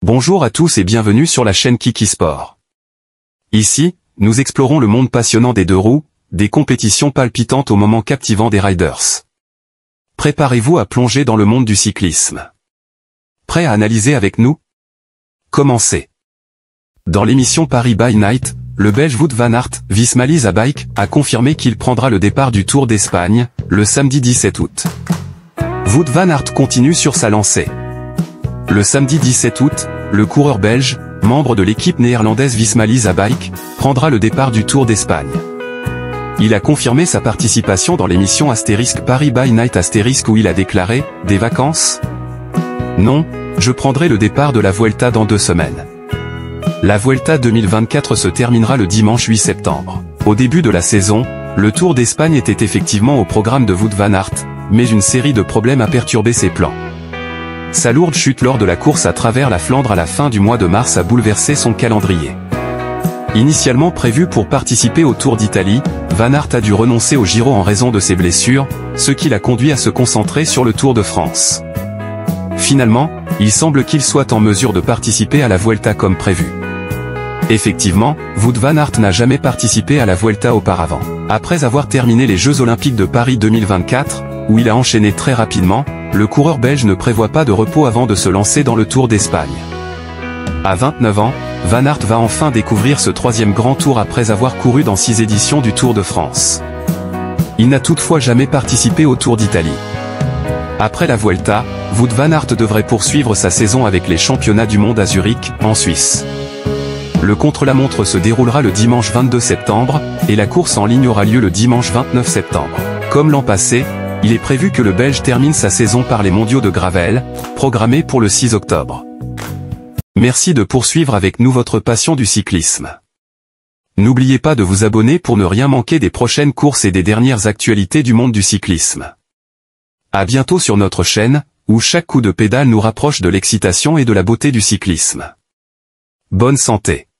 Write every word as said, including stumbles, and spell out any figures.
Bonjour à tous et bienvenue sur la chaîne Kiki Sport. Ici, nous explorons le monde passionnant des deux roues, des compétitions palpitantes aux moments captivants des riders. Préparez-vous à plonger dans le monde du cyclisme. Prêt à analyser avec nous? Commencez. Dans l'émission Paris by Night, le Belge Wout van Aert, Visma Bike, a confirmé qu'il prendra le départ du Tour d'Espagne, le samedi dix-sept août. Wout van Aert continue sur sa lancée. Le samedi dix-sept août, le coureur belge, membre de l'équipe néerlandaise Visma Bike, prendra le départ du Tour d'Espagne. Il a confirmé sa participation dans l'émission Astérisque Paris by Night Astérisque où il a déclaré « Des vacances ? Non, je prendrai le départ de la Vuelta dans deux semaines. » La Vuelta deux mille vingt-quatre se terminera le dimanche huit septembre. Au début de la saison, le Tour d'Espagne était effectivement au programme de Wout van Aert, mais une série de problèmes a perturbé ses plans. Sa lourde chute lors de la course à travers la Flandre à la fin du mois de mars a bouleversé son calendrier. Initialement prévu pour participer au Tour d'Italie, Van Aert a dû renoncer au Giro en raison de ses blessures, ce qui l'a conduit à se concentrer sur le Tour de France. Finalement, il semble qu'il soit en mesure de participer à la Vuelta comme prévu. Effectivement, Wout van Aert n'a jamais participé à la Vuelta auparavant. Après avoir terminé les Jeux Olympiques de Paris deux mille vingt-quatre, où il a enchaîné très rapidement, le coureur belge ne prévoit pas de repos avant de se lancer dans le Tour d'Espagne. À vingt-neuf ans, Van Aert va enfin découvrir ce troisième grand tour après avoir couru dans six éditions du Tour de France. Il n'a toutefois jamais participé au Tour d'Italie. Après la Vuelta, Wout van Aert devrait poursuivre sa saison avec les championnats du monde à Zurich, en Suisse. Le contre-la-montre se déroulera le dimanche vingt-deux septembre, et la course en ligne aura lieu le dimanche vingt-neuf septembre. Comme l'an passé, il est prévu que le Belge termine sa saison par les mondiaux de Gravel, programmés pour le six octobre. Merci de poursuivre avec nous votre passion du cyclisme. N'oubliez pas de vous abonner pour ne rien manquer des prochaines courses et des dernières actualités du monde du cyclisme. À bientôt sur notre chaîne, où chaque coup de pédale nous rapproche de l'excitation et de la beauté du cyclisme. Bonne santé.